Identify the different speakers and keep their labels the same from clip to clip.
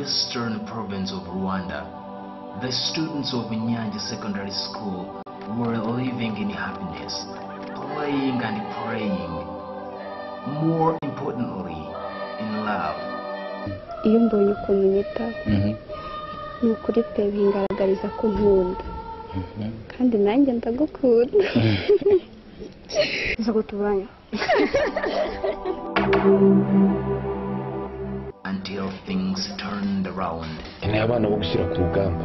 Speaker 1: western province of Rwanda, the students of NYANGE Secondary School were living in happiness, playing and praying, more importantly, in love.
Speaker 2: Iyo mbonye ukuntu nyitaho ni ukuri pe bingaragariza ko nkunda kandi nanjye ndagukunda uza kutubanya
Speaker 1: until things turned around.
Speaker 3: Ni abana bo gushyira ku rugamba.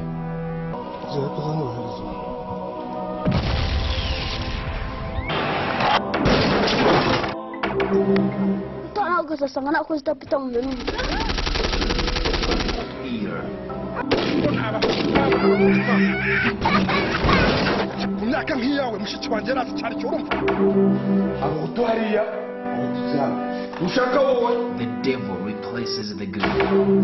Speaker 2: Tanago sasanga nako zitapita mu bintu.
Speaker 4: Myaka nk'iyawe mushiki wanjye arazi cyari cyo urumva abo tuhariya ushaka wowe.
Speaker 1: The devil replaces the good.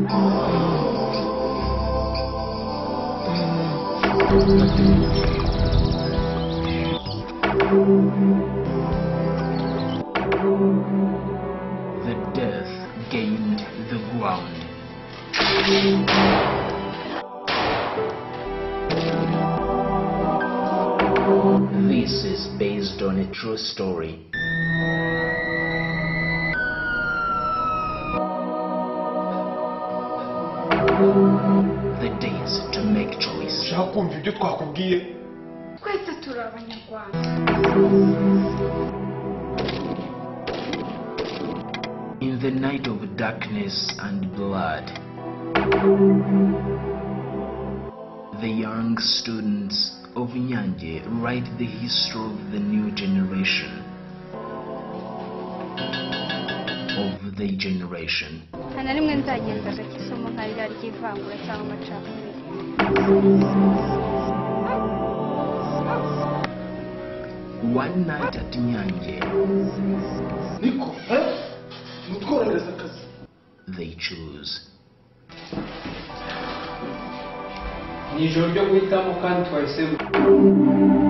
Speaker 1: The death gained the ground. This is based on a true story. The days to make choice.
Speaker 4: Shakumva ibyo twakubwiye.
Speaker 2: Kwita turi abanyarwanda.
Speaker 1: In the night of darkness and blood, the young students of NYANGE write the history of the new generation.
Speaker 2: Hana rimwe nzagenda gakisomo nkarira ry'ivangura cyangwa amacakubiri.
Speaker 1: One night at NYANGE,
Speaker 4: Niko, mutworohereza akazi.
Speaker 1: They choose.
Speaker 5: Ni ijoro ryo guhitamo kandi twahisemo.